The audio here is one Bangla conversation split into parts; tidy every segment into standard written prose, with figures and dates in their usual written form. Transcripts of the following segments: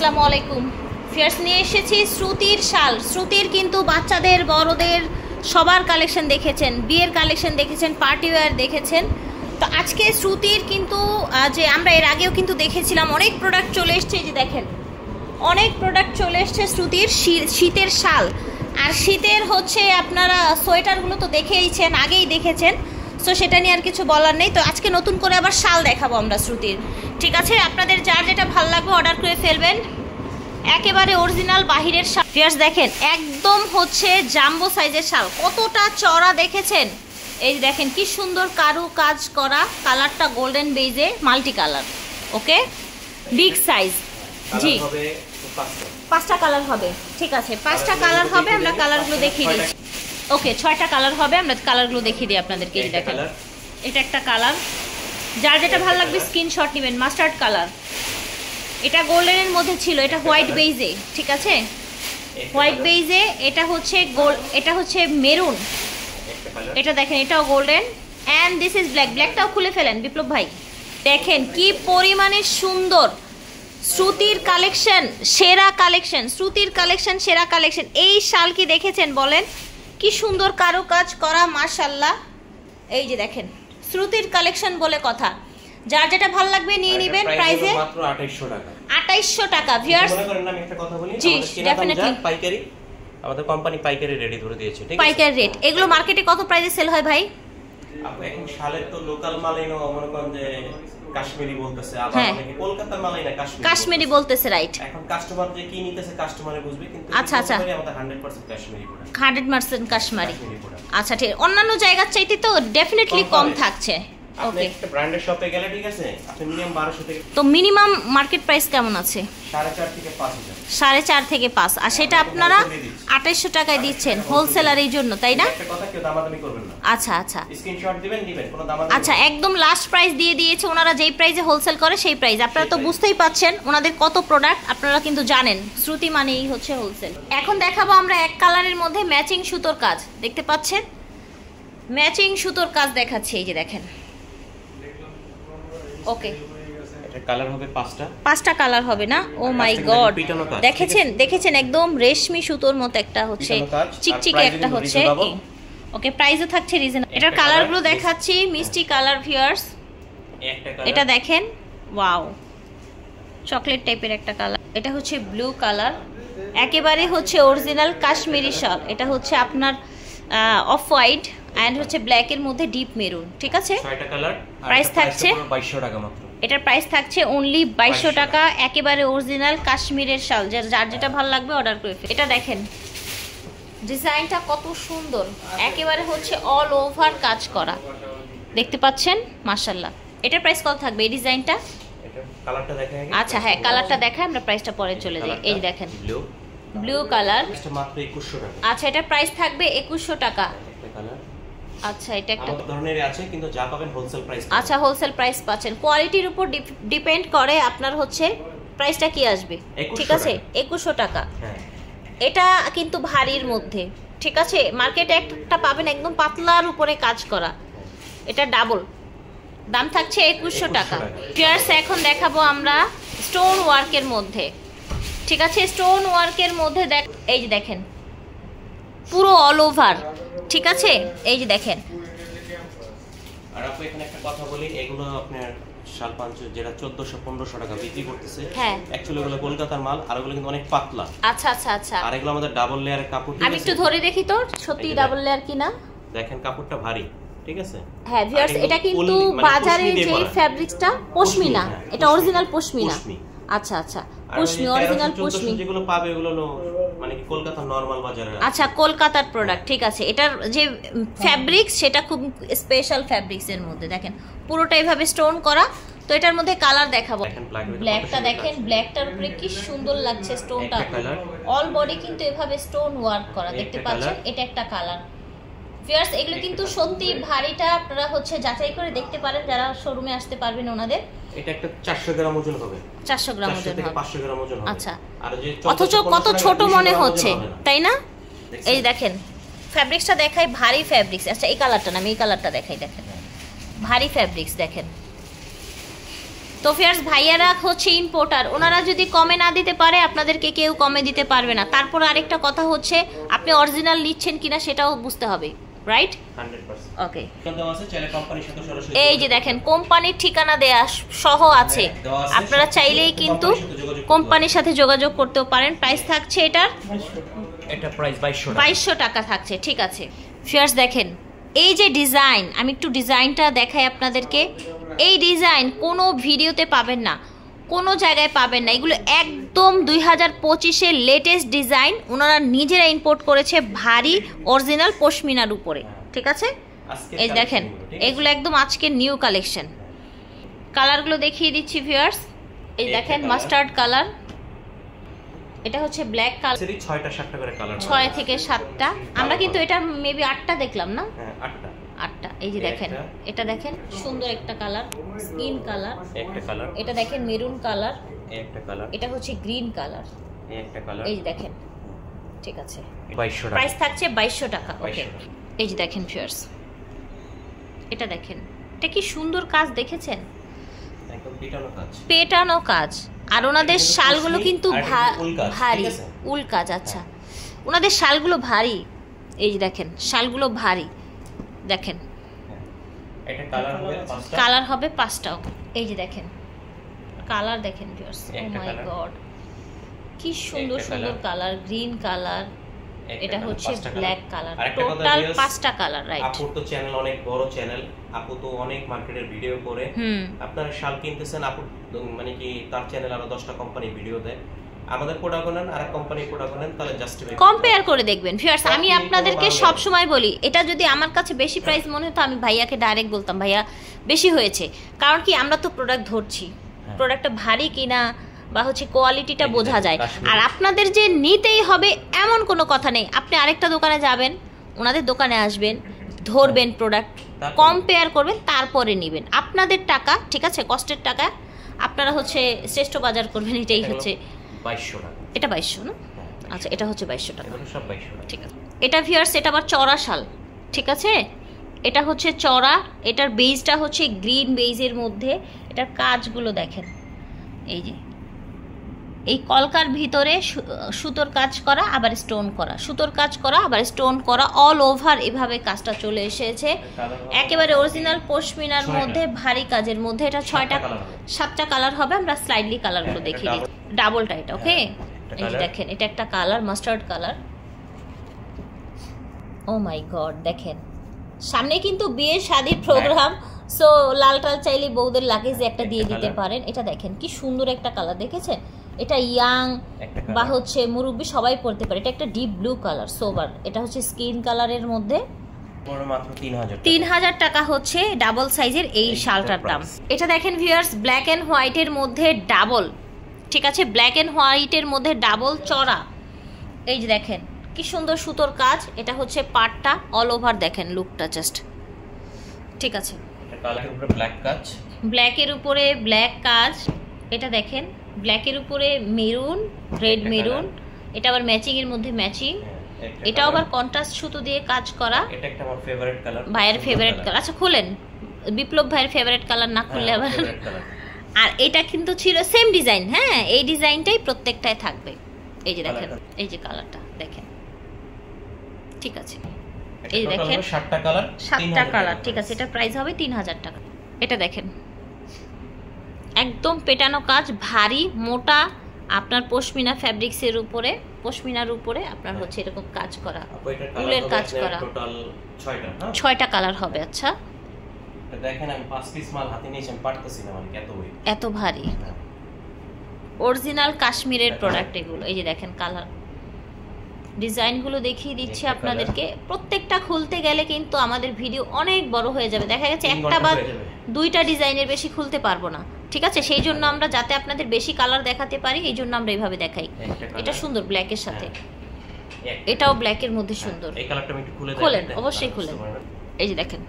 আসসালামু আলাইকুম। ফিয়ার্স নিয়ে এসেছি শ্রুতির শাল। শ্রুতির কিন্তু বাচ্চাদের বড়দের সবার কালেকশন দেখেছেন, বিয়ের কালেকশন দেখেছেন, পার্টি ওয়্যার দেখেছেন। তো আজকে শ্রুতির কিন্তু যে আমরা এর আগেও কিন্তু দেখেছিলাম অনেক প্রোডাক্ট চলে এসছে। যে দেখেন অনেক প্রোডাক্ট চলে এসছে শ্রুতির শীতের শাল। আর শীতের হচ্ছে আপনারা সোয়েটারগুলো তো দেখেইছেন, আগেই দেখেছেন, সো সেটা নিয়ে আর কিছু বলার নেই। তো আজকে নতুন করে আবার শাল দেখাবো আমরা শ্রুতির। ঠিক আছে, আপনাদের যার যেটা ভালো লাগবে অর্ডার করে ফেলবেন। একেবারে অরিজিনাল বাহিরের শাল। ফিয়ার্স দেখেন একদম হচ্ছে জাম্বো সাইজের শাল, কতটা চড়া দেখেছেন। এই দেখেন কি সুন্দর কারু কাজ করা, কালারটা golden beige multi colour. Okay, big size. জি, 5টা কালার হবে। ঠিক আছে, 5টা কালার হবে। আমরা কালারগুলো দেখিয়ে দিচ্ছি। ওকে, 6টা কালার হবে। আমরা কালারগুলো দেখিয়ে দিই আপনাদেরকে। এই দেখেন এটা একটা কালার, যার যেটা ভালো লাগবে স্ক্রিনশট নেবেন। মাস্টার্ড কালার, এটা গোল্ডেনের মধ্যে ছিল, এটা হোয়াইট বেইজে। ঠিক আছে, হোয়াইট বেইজে। এটা হচ্ছে গোল্ড, এটা হচ্ছে মেরুন। এটা দেখেন এটাও golden and this is black. ব্ল্যাকটাও খুলে ফেলেন বিপ্লব ভাই। দেখেন কি পরিমাণে সুন্দর। শ্রুতির কালেকশন সেরা কালেকশন, শ্রুতির কালেকশন সেরা কালেকশন। এই শাল কি দেখেছেন বলেন, কি সুন্দর কারুকাজ করা, মাশাআল্লাহ। এই যে দেখেন শ্রুতির কালেকশন বলে কথা। যার যেটা ভালো লাগবে নিয়ে নেবেন। প্রাইসে মাত্র 2800 টাকা। 2800 টাকা ভিউয়ার্স। মনে করেন আমি একটা কথা বলি, জি ডেফিনেটলি পাইকারি, আমাদের কোম্পানি পাইকারি রেডি ধরে দিয়েছে। ঠিক আছে, পাইকারি রেট। এগুলো মার্কেটে কত প্রাইসে সেল হয় ভাই? আপনি এখন শালের তো লোকাল মালই না, মনে করেন যে কাশ্মীরি বলতেছে, আবার অনেকে কলকাতার মালই না কাশ্মীরি বলতেছে, রাইট। এখন কাস্টমার যে কি নিতেছে কাস্টমারে বুঝবে, কিন্তু আচ্ছা আচ্ছা আমাদের 100% কাশ্মীরি প্রোডাক্ট, 100% কাশ্মীরি। আচ্ছা ঠিক, অন্যান্য জায়গার চাইতে তো ডেফিনেটলি কম থাকছে। ওকে, একটা ব্র্যান্ডের শপে গেলে ঠিক আছে, আপনি মিনিমাম 1200 থেকে। তো মিনিমাম মার্কেট প্রাইস কেমন আছে? 4.5 থেকে 5000। 4.5 থেকে 5, আর সেটা আপনারা 2800 টাকায় দিচ্ছেন হোলসেলার এই জন্য, তাই না? একটা কথা, কেউ দামাদামি করবেন না। আচ্ছা আচ্ছা, স্ক্রিনশট দিবেন, দিবেন, কোনো দামাদামি। আচ্ছা, একদম লাস্ট প্রাইস দিয়ে দিয়েছে ওনারা, যেই প্রাইসে হোলসেল করে সেই প্রাইস। আপনারা তো বুঝতেই পাচ্ছেন ওনাদের কত প্রোডাক্ট, আপনারা কিন্তু জানেন শ্রুতি মানেই হচ্ছে হোলসেল। এখন দেখাবো আমরা এক কালারের মধ্যে ম্যাচিং সুতোর কাজ। দেখতে পাচ্ছেন ম্যাচিং সুতোর কাজ দেখাচ্ছি। এই যে দেখেন। ওকে, এটা কালার হবে 5টা কালার হবে না? ও মাই গড, দেখেছেন একদম রেশমি সুতোর মতো একটা হচ্ছে চিকচিকে একটা হচ্ছে। ওকে, প্রাইসও থাকছে রিজনেবল। এটার কালারগুলো দেখাচ্ছি, মিষ্টি কালার ভিউয়ার্স। এটা দেখেন, ওয়াও, চকলেট টাইপের একটা কালার। এটা হচ্ছে ব্লু কালার, একেবারে হচ্ছে অরিজিনাল কাশ্মীরি শাল। এটা হচ্ছে আপনার অফ হোয়াইট এন্ড হচ্ছে ব্ল্যাক এর মধ্যে ডিপ মেরুন। ঠিক আছে, 6টা কালার। প্রাইস থাকছে 2200 টাকা মাত্র। এটার প্রাইস থাকছে অনলি 2200 টাকা। একেবারে অরিজিনাল কাশ্মীরের শাল, যার যেটা ভালো লাগবে অর্ডার করে ফেলুন। এটা দেখেন ডিজাইনটা কত সুন্দর, একেবারে হচ্ছে অল ওভার কাজ করা। দেখতে পাচ্ছেন মাশাআল্লাহ। এটার প্রাইস কত থাকবে এই ডিজাইনটা? এটা কালারটা দেখাই। আচ্ছা হ্যাঁ, কালারটা দেখাই, আমরা প্রাইসটা পরে চলে যাই। এই দেখেন ব্লু কালার, এটা মাত্র 2100 টাকা। আচ্ছা, এটার প্রাইস থাকবে 2100 টাকা। আচ্ছা, এটা একটা ধরনের আছে, কিন্তু যা পাবেন হোলসেল প্রাইস। আচ্ছা, হোলসেল প্রাইস পাচ্ছেন। কোয়ালিটির উপর ডিপেন্ড করে আপনার হচ্ছে প্রাইসটা কি আসবে। ঠিক আছে, 2100 টাকা। হ্যাঁ, এটা কিন্তু ভারীর মধ্যে। ঠিক আছে, মার্কেটে একটা পাবেন একদম পাতলার উপরে কাজ করা, এটা ডাবল দাম থাকছে 2100 টাকা। ফিয়ার্স এখন দেখাবো আমরা স্টোন ওয়ার্কের মধ্যে। ঠিক আছে, স্টোন ওয়ার্কের মধ্যে এই যে দেখেন পুরো অল ওভার। ঠিক আছে, এই যে দেখেন। আর আপনি এখানে একটা কথা বলি, এগুলো আপনার শাল পাঞ্চ যেটা 1400-1500 টাকা বিক্রি করতেছে, হ্যাঁ অ্যাকচুয়ালি এগুলো কলকাতার মাল, আর এগুলো কিন্তু অনেক পাতলা। আচ্ছা আচ্ছা আচ্ছা, আর এগুলো আমাদের ডাবল লেয়ারের কাপড়। আমি একটু ধরে দেখি তো সত্যি ডাবল লেয়ার কিনা। দেখেন কাপড়টা ভারী। ঠিক আছে, হ্যাঁ ভিউয়ার্স, এটা কিন্তু বাজারে যে ফ্যাব্রিক্সটা পশমিনা, এটা অরিজিনাল পশমিনা। আচ্ছা আচ্ছা, পশমি, অরিজিনাল পশমি যেগুলো পাবে এগুলো মানে কি কলকাতার নরমাল বাজারে। আচ্ছা, কলকাতার প্রোডাক্ট। ঠিক আছে, এটার যে ফ্যাব্রিক্স সেটা খুব স্পেশাল ফ্যাব্রিক্স এর মধ্যে। দেখেন পুরোটা এইভাবে স্টোন করা। তো এটার মধ্যে কালার দেখাবো। ব্ল্যাকটা দেখেন, ব্ল্যাকটার উপরে কি সুন্দর লাগছে স্টোনটা। অল বডি কিন্তু এভাবে স্টোন ওয়ার্ক করা, দেখতে পাচ্ছেন। এটা একটা কালার। ভিউয়ার্স, এগুলো কিন্তু সত্যি ভারীটা আপনারা হচ্ছে যাচাই করে দেখতে পারেন যারা শোরুমে আসতে পারবেন ওনাদের। এটা একটা 400 গ্রাম ওজন হবে, 400 গ্রাম ওজন হবে, 500 গ্রাম ওজন হবে। আচ্ছা, আর যে অথচ কত ছোট মনে হচ্ছে, তাই না? এই দেখেন ফ্যাব্রিক্সটা দেখাই, ভারী ফ্যাব্রিক্স। আচ্ছা, এই কালারটা না, আমি এই কালারটা দেখাই। দেখেন ভারী ফ্যাব্রিক্স, দেখেন তো ফিয়ার্স ভাইয়ারা হচ্ছে ইম্পোর্টার, ওনারা যদি কমে না দিতে পারে আপনাদেরকে কেউ কমে দিতে পারবে না। তারপর আরেকটা কথা হচ্ছে আপনি অরিজিনাল নিচ্ছেন কিনা সেটাও বুঝতে হবে, রাইট? 100%। ওকে, এই যে দেখেন কোম্পানির ঠিকানা দেয়া সহ আছে, আপনারা চাইলেই কিন্তু কোম্পানির সাথে যোগাযোগ করতেও পারেন। প্রাইস থাকছে এটা প্রাইস 2200 টাকা থাকছে, ঠিক আছে। ফিয়ার্স দেখেন এই যে ডিজাইন, আমি একটু ডিজাইনটা দেখাই আপনাদেরকে। এই ডিজাইন কোনো ভিডিওতে পাবেন না, কোনো জায়গায় পাবেন না। এগুলো একদম 2025-এর লেটেস্ট ডিজাইন, ওনারা নিজেরা ইম্পোর্ট করেছে ভারী অরিজিনাল পশমিনার উপরে, ঠিক আছে? এই দেখেন এগুলো একদম আজকের নিউ কালেকশন। কালারগুলো দেখিয়ে দিচ্ছি ভিউয়ার্স। এই দেখেন মাস্টার্ড কালার, এটা হচ্ছে ব্ল্যাক কালার, 6টা 7টা করে কালার, 6 থেকে 7টা। আমরা কিন্তু এটা মেবি 8টা দেখলাম না? হ্যাঁ 8টা। এই যে দেখেন এটা দেখেন সুন্দর একটা কালার, স্কিন কালার একটা কালার, এটা দেখেন মেরুন কালার একটা কালার, এটা হচ্ছে গ্রিন কালার একটা কালার। এই যে দেখেন, ঠিক আছে 2200 টাকা প্রাইস থাকছে 2200 টাকা। ওকে, এই যে দেখেন ভিউয়ার্স এটা দেখেন, এটা কি সুন্দর কাজ দেখেছেন, একদম পেটানো কাজ, পেটানো কাজ। আর ওনাদের শালগুলো কিন্তু ভারী উল কাজ। আচ্ছা, ওনাদের শালগুলো ভারী, এই যে দেখেন শালগুলো ভারী দেখেন। এটা কালার হবে 5টা। এই যে দেখেন কালার দেখেন ভিউয়ার্স, ও মাই গড কি সুন্দর সুন্দর কালার, গ্রিন কালার, এটা হচ্ছে ব্ল্যাক কালার, টোটাল 5টা কালার, রাইট? আপুর তো চ্যানেল অনেক বড় চ্যানেল, আপু তো অনেক মার্কেটের ভিডিও করে। আপনারা শাল কিনতেছেন, আপু মানে কি তার চ্যানেল আরো 10টা কোম্পানি ভিডিও দেয়, আমাদের প্রোডাক্ট নেন আর এক কোম্পানি প্রোডাক্ট নেন, তাহলে জাস্টিফাই কম্পেয়ার করে দেখবেন ভিউয়ার্স। আমি আপনাদেরকে সব সময় বলি, এটা যদি আমার কাছে বেশি প্রাইস মনে হতো আমি ভাইয়াকে ডাইরেক্ট বলতাম ভাইয়া বেশি হয়েছে, কারণ কি আমরা তো প্রোডাক্ট ধরছি, প্রোডাক্টটা ভারী কিনা বা হচ্ছে কোয়ালিটিটা বোঝা যায়। আর আপনাদের যে নিতেই হবে এমন কোনো কথা নেই, আপনি আরেকটা দোকানে যাবেন, ওনাদের দোকানে আসবেন, ধরবেন প্রোডাক্ট, কম্পেয়ার করবেন, তারপরে নেবেন। আপনাদের টাকা, ঠিক আছে, কষ্টের টাকা আপনারা হচ্ছে শ্রেষ্ঠ বাজার করবেন, এটাই হচ্ছে 2200 টাকা। এটা 2200 না? আচ্ছা, এটা হচ্ছে 2200 টাকা, সব 2200 টাকা, ঠিক আছে। এটা ভিউয়ার্স এটা আবার চড়া শাল, ঠিক আছে, এটা হচ্ছে চড়া, এটার বেজটা হচ্ছে গ্রিন বেজের মধ্যে, এটার কাজগুলো দেখেন, এই যে এই কলকার ভিতরে সুতোর কাজ করা, আবার স্টোন করা, সুতোর কাজ করা আবার স্টোন করা, অল ওভার এভাবে কাজটা চলে এসেছে, একেবারে অরিজিনাল পশমিনার মধ্যে ভারী কাজের মধ্যে। এটা 7টা কালার হবে, আমরা স্লাইডলি কালারগুলো দেখিয়ে দিই। ডাবলটা এটা, ওকে? এই যে দেখেন এটা একটা colour, mustard colour, oh my god দেখেন, সামনে কিন্তু বিয়ে শাদীর প্রোগ্রাম, সো লাল টাল চাইলে বউদের লাগেজে একটা দিয়ে দিতে পারেন। এটা দেখেন কি সুন্দর একটা কালার দেখেছেন, এটা ইয়াং বা হচ্ছে মুরব্বি সবাই পড়তে পারে। এটা একটা ডিপ ব্লু কালার সোবার, এটা হচ্ছে স্কিন কালারের মধ্যে, মাত্র 3000 টাকা হচ্ছে ডাবল সাইজের এই শালটার দাম। এটা দেখেন ভিউয়ার্স ব্ল্যাক এন্ড হোয়াইটের মধ্যে ডাবল, ঠিক আছে, ব্ল্যাক এন্ড হোয়াইটের মধ্যে ডাবল চড়া, এই যে দেখেন কি সুন্দর সুতোর কাজ, এটা হচ্ছে পাটটা অল ওভার দেখেন লুকটা জাস্ট, ঠিক আছে। ব্ল্যাকের উপরে ব্ল্যাক কাজ, এটা দেখেন ব্ল্যাকের উপরে মেরুন, রেড মেরুন, এটা আবার ম্যাচিং এর মধ্যে ম্যাচিং, এটাও আবার কন্ট্রাস্ট সুতো দিয়ে কাজ করা। এটা একটা আমার ফেভারিট কালার, ভাইয়ের ফেভারিট কালার। আচ্ছা খুলেন, বিপ্লব ভাইয়ের ফেভারিট কালার না খুললে আবার। আর এটা কিন্তু ছিল সেম ডিজাইন, হ্যাঁ এই ডিজাইনটাই প্রত্যেকটায় থাকবে। এই যে দেখেন এই যে কালারটা দেখেন, ঠিক আছে, এই দেখেন 7টা কালার, 7টা কালার, ঠিক আছে। এটা প্রাইস হবে 3000 টাকা। এটা দেখেন একদম পেটানো কাজ, ভারী মোটা, আপনার পশমিনা ফ্যাব্রিক্সের উপরে, পশমিনার উপরে আপনার হচ্ছে এরকম কাজ করা, উলের কাজ করা। টোটাল 6টা কালার হবে। আচ্ছা দেখেন আমি 5 পিস মাল হাতে নিয়েছি, আমি পারতেছি না, মানে এত ভারী অরিজিনাল কাশ্মীরের প্রোডাক্ট এগুলো। এই যে দেখেন কালার, ডিজাইনগুলো দেখিয়ে দিচ্ছি আপনাদেরকে। প্রত্যেকটা খুলতে গেলে কিন্তু আমাদের ভিডিও অনেক বড় হয়ে যাবে, দেখা গেছে একটা বা 2টা ডিজাইনের বেশি খুলতে পারবো না, ঠিক আছে। সেই জন্য আমরা যাতে আপনাদের বেশি কালার দেখাতে পারি এই জন্য আমরা এইভাবে দেখাই। এটা সুন্দর ব্ল্যাকের সাথে, এটাও ব্ল্যাকের মধ্যে সুন্দর। এই কালারটা আমি একটু খুলে দেখাই, খুলেন অবশ্যই খুলেন। এই যে দেখেন,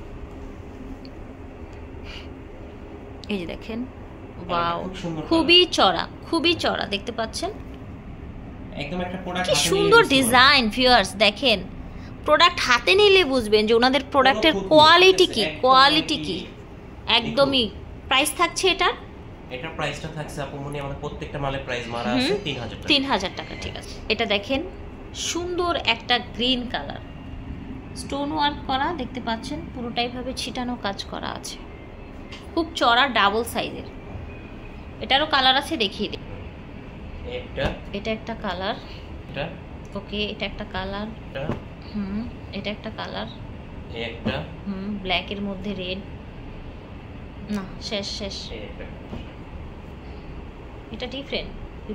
এই যে দেখেন, ওয়াও খুবই চড়া, খুবই চড়া দেখতে পাচ্ছেন, একদম একটা প্রোডাক্ট, কি সুন্দর ডিজাইন। ভিউয়ার্স দেখেন, প্রোডাক্ট হাতে নিলে বুঝবেন যে ওনাদের প্রোডাক্টের কোয়ালিটি কি, কোয়ালিটি কি একদমই। প্রাইস থাকছে এটা এটা প্রাইসটা থাকছে আপু মনে আমাদের প্রত্যেকটা মালের প্রাইস মারা আছে 3000 টাকা। 3000 টাকা, ঠিক আছে। এটা দেখেন সুন্দর একটা গ্রিন কালার, স্টোন ওয়ার্ক করা, দেখতে পাচ্ছেন পুরোটাই ভাবে ছিটানো কাজ করা আছে, খুব চড়া ডাবল সাইজের। এটারও কালার আছে, দেখিয়ে দিই। এটা একটা কালার, ওকে, এটা একটা কালার, এটা একটা কালার, ব্ল্যাক এর মধ্যে রেড, না শেষ শেষ, এটা ডিফারেন্ট।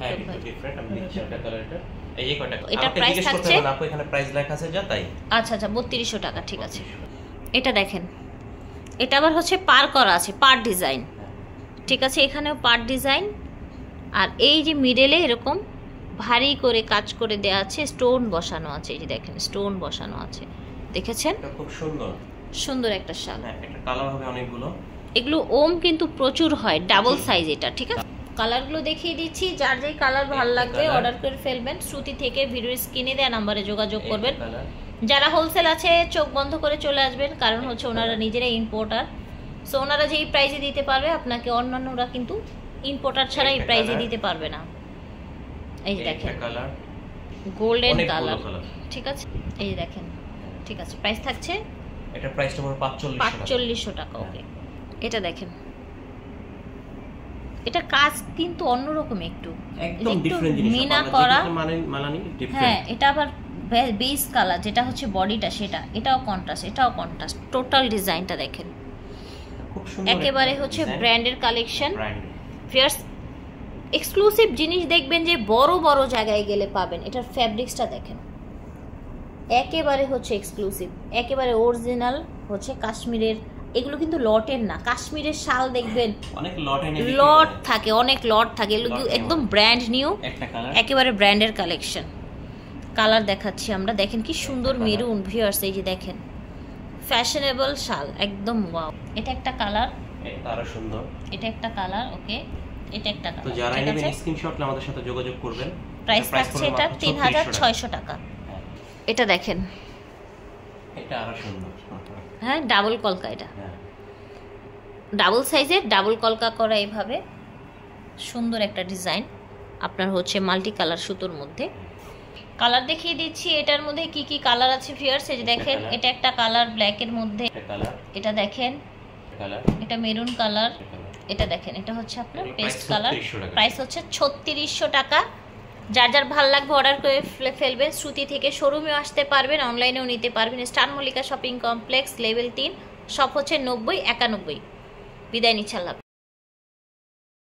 এটা প্রাইস থাকছে, আপু এখানে প্রাইস লেখা আছে যা তাই। আচ্ছা আচ্ছা 3200 টাকা, ঠিক আছে। এটা দেখেন, এটা আবার হচ্ছে পার করা আছে, পার ডিজাইন, ঠিক আছে, এখানেও পার ডিজাইন। আর এই যে মিডলে এরকম ভারী করে কাজ করে দেয়া আছে, স্টোন বসানো আছে, এই যে দেখেন স্টোন বসানো আছে, দেখেছেন? এটা খুব সুন্দর সুন্দর একটা শাল। একটা কালার হবে অনেকগুলো, এগুলো ওম কিন্তু প্রচুর হয়, ডাবল সাইজ এটা, ঠিক আছে। কালারগুলো দেখিয়ে দিচ্ছি, যার যেই কালার ভালো লাগবে অর্ডার করে ফেলবেন। শ্রুতি থেকে ভিডিওর স্ক্রিনে দেওয়া নাম্বারে যোগাযোগ করবেন। যারা হোলসেল আছে চোখ বন্ধ করে চলে আসবেন, কারণ হচ্ছে ওনারা নিজেরাই ইম্পোর্টার, সো ওনারা যেই প্রাইসে দিতে পারবে আপনাকে, অন্যান্যরা কিন্তু ইম্পোর্টার ছাড়া এই প্রাইসে দিতে পারবে না। এই যে দেখেন গোল্ডেন কালার, ঠিক আছে, এই যে দেখেন, ঠিক আছে। প্রাইস থাকছে, এটা প্রাইসটা পুরো 4500 টাকা, ওকে। এটা দেখেন, এটা কাজ কিন্তু অন্যরকম, একটু একদম ডিফারেন্ট জিনিস, মিনা করা, মালানি ডিফারেন্ট। হ্যাঁ, এটা আবার বেস কালার যেটা হচ্ছে বডিটা, সেটা, এটাও কন্ট্রাস্ট, এটাও কন্ট্রাস্ট, টোটাল ডিজাইনটা দেখেন খুব সুন্দর, একেবারে হচ্ছে ব্র্যান্ডের কালেকশন। ফিয়ার্স এক্সক্লুসিভ জিনিস দেখবেন যে বড় বড় জায়গায় গেলে পাবেন। এটার ফ্যাব্রিক্সটা দেখেন, একেবারে হচ্ছে এক্সক্লুসিভ, একেবারে অরিজিনাল হচ্ছে কাশ্মীরের। এগুলো কিন্তু লটের না, কাশ্মীরের শাল দেখবেন অনেক লট থাকে, অনেক লট থাকে, এগুলো একদম ব্র্যান্ড নিউ, একেবারে ব্র্যান্ডের কালেকশন। কালার দেখাচ্ছি আমরা, দেখেন কি সুন্দর মেরুন। ভিউয়ার্স এই যে দেখেন ফ্যাশনেবল শাল, একদম ওয়াও। এটা একটা কালার, এটা আরো সুন্দর, এটা একটা কালার, ওকে, এটা একটা কালার। তো যারা নেবেন স্ক্রিনশট নিয়ে আমাদের সাথে যোগাযোগ করবেন। প্রাইস থাকছে এটা 3600 টাকা। এটা দেখেন, এটা আরো সুন্দর, হ্যাঁ, ডাবল কলকা, এটা ডাবল সাইজের, ডাবল কলকা করা, এইভাবে সুন্দর একটা ডিজাইন আপনার হচ্ছে মাল্টি কালার সুতোর মধ্যে। কালার দেখিয়ে দিচ্ছি এটার মধ্যে কি কি কালার আছে ভিউয়ার্স, এই যে দেখেন, এটা একটা কালার ব্ল্যাক এর মধ্যে, এটা দেখেন, এটা মেরুন কালার, এটা দেখেন, এটা হচ্ছে আপনার পেস্ট কালার। প্রাইস হচ্ছে 3600 টাকা। যার যার ভালো লাগবে অর্ডার করে ফেলবেন। শ্রুতি থেকে শোরুমেও আসতে পারবেন, অনলাইনেও নিতে পারবেন। Star Mallika shopping complex, level 3, shop হচ্ছে 90-91। বিদায় নিচ্ছি, আল্লাহ হাফেজ।